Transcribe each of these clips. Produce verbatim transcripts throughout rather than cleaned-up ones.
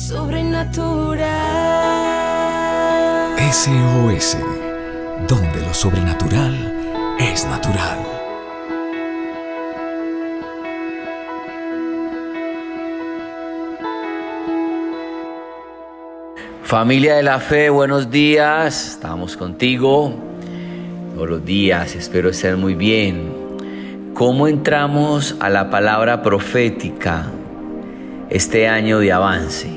Sobrenatural. S O S, donde lo sobrenatural es natural. Familia de la fe, buenos días. Estamos contigo todos los días. Espero estar muy bien. ¿Cómo entramos a la palabra profética este año de avance?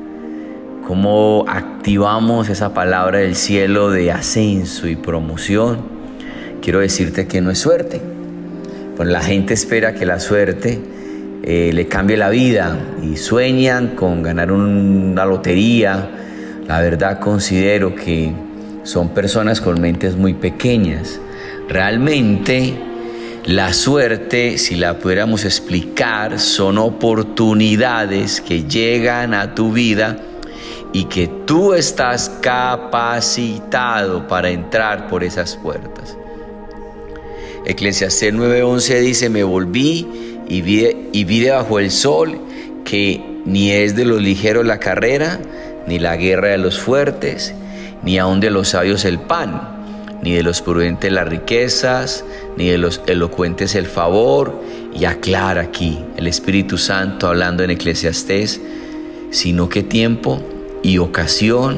¿Cómo activamos esa palabra del cielo de ascenso y promoción? Quiero decirte que no es suerte. Pues la gente espera que la suerte eh, le cambie la vida y sueñan con ganar una lotería. La verdad considero que son personas con mentes muy pequeñas. Realmente la suerte, si la pudiéramos explicar, son oportunidades que llegan a tu vida y que tú estás capacitado para entrar por esas puertas. Eclesiastés nueve once dice: me volví y vi, y vi debajo del sol que ni es de los ligeros la carrera, ni la guerra de los fuertes, ni aun de los sabios el pan, ni de los prudentes las riquezas, ni de los elocuentes el favor. Y aclara aquí el Espíritu Santo hablando en Eclesiastés, sino que tiempo y ocasión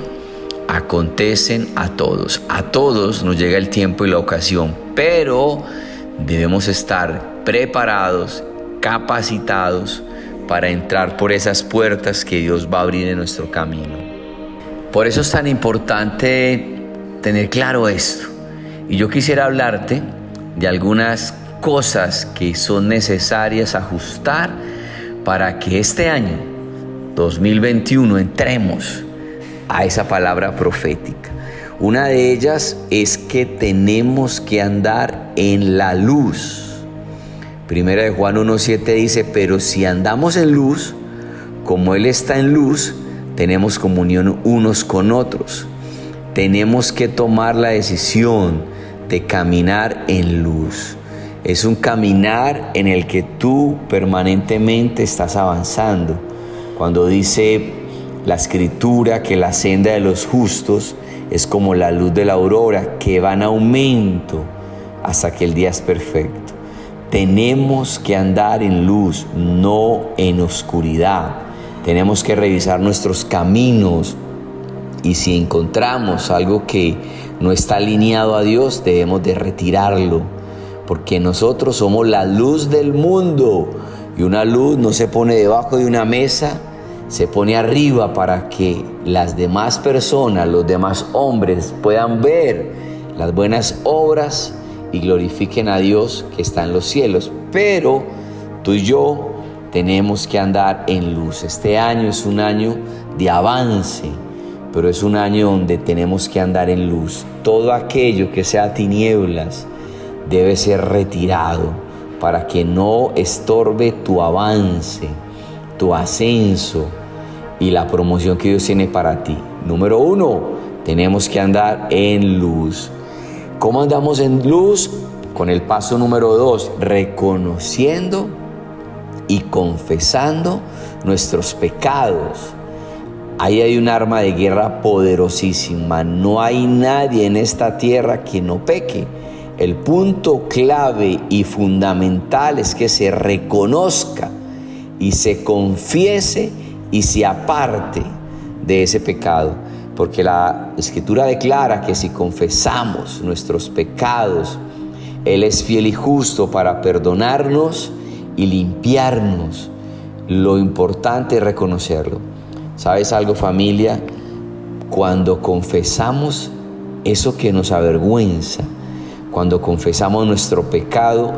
acontecen a todos. A todos nos llega el tiempo y la ocasión, pero debemos estar preparados, capacitados para entrar por esas puertas que Dios va a abrir en nuestro camino. Por eso es tan importante tener claro esto. Y yo quisiera hablarte de algunas cosas que son necesarias ajustar para que este año dos mil veintiuno entremos a esa palabra profética. Una de ellas es que tenemos que andar en la luz. Primera de Juan uno siete dice: pero si andamos en luz, como Él está en luz, tenemos comunión unos con otros. Tenemos que tomar la decisión de caminar en luz. Es un caminar en el que tú permanentemente estás avanzando. Cuando dice la Escritura que la senda de los justos es como la luz de la aurora, que va en aumento hasta que el día es perfecto. Tenemos que andar en luz, no en oscuridad. Tenemos que revisar nuestros caminos y si encontramos algo que no está alineado a Dios, debemos de retirarlo, porque nosotros somos la luz del mundo y una luz no se pone debajo de una mesa, se pone arriba para que las demás personas, los demás hombres puedan ver las buenas obras y glorifiquen a Dios que está en los cielos. Pero tú y yo tenemos que andar en luz. Este año es un año de avance, pero es un año donde tenemos que andar en luz. Todo aquello que sea tinieblas debe ser retirado para que no estorbe tu avance, tu ascenso y la promoción que Dios tiene para ti. Número uno, tenemos que andar en luz. ¿Cómo andamos en luz? Con el paso número dos, reconociendo y confesando nuestros pecados. Ahí hay un arma de guerra poderosísima. No hay nadie en esta tierra que no peque. El punto clave y fundamental es que se reconozca y se confiese y se aparte de ese pecado. Porque la Escritura declara que si confesamos nuestros pecados, Él es fiel y justo para perdonarnos y limpiarnos. Lo importante es reconocerlo. ¿Sabes algo, familia? Cuando confesamos eso que nos avergüenza, cuando confesamos nuestro pecado,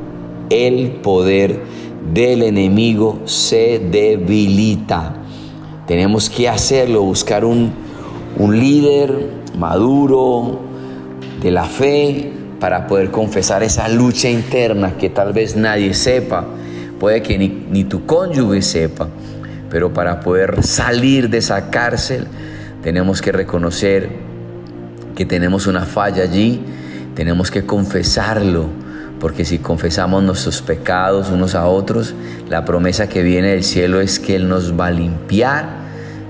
el poder del enemigo se debilita. Tenemos que hacerlo, buscar un, un líder maduro de la fe para poder confesar esa lucha interna que tal vez nadie sepa, puede que ni, ni tu cónyuge sepa, pero para poder salir de esa cárcel tenemos que reconocer que tenemos una falla allí, tenemos que confesarlo, porque si confesamos nuestros pecados unos a otros, la promesa que viene del cielo es que Él nos va a limpiar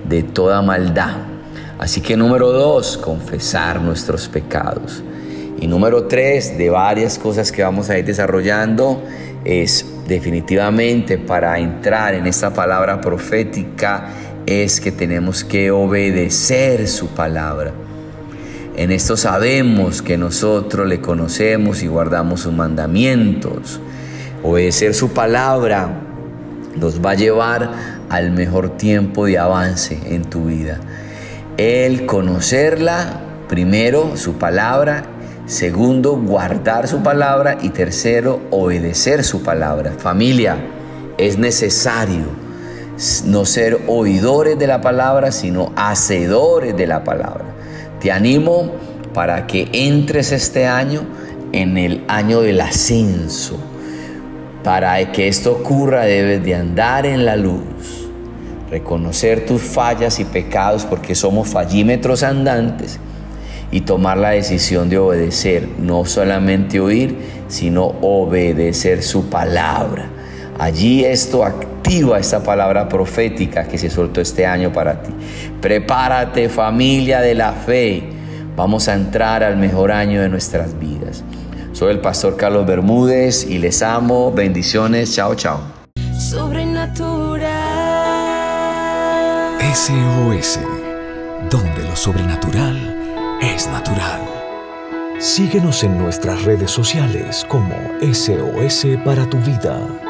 de toda maldad. Así que número dos, confesar nuestros pecados. Y número tres, de varias cosas que vamos a ir desarrollando, es definitivamente para entrar en esta palabra profética, es que tenemos que obedecer su palabra. En esto sabemos que nosotros le conocemos y guardamos sus mandamientos. Obedecer su palabra nos va a llevar al mejor tiempo de avance en tu vida. El conocerla, primero, su palabra. Segundo, guardar su palabra. Y tercero, obedecer su palabra. Familia, es necesario no ser oidores de la palabra, sino hacedores de la palabra. Te animo para que entres este año en el año del ascenso. Para que esto ocurra, debes de andar en la luz, reconocer tus fallas y pecados, porque somos fallímetros andantes, y tomar la decisión de obedecer, no solamente oír, sino obedecer su palabra. Allí esto activa esta palabra profética que se soltó este año para ti. Prepárate, familia de la fe. Vamos a entrar al mejor año de nuestras vidas. Soy el pastor Carlos Bermúdez y les amo. Bendiciones. Chao, chao. Sobrenatural. S O S, donde lo sobrenatural es natural. Síguenos en nuestras redes sociales como S O S para tu vida.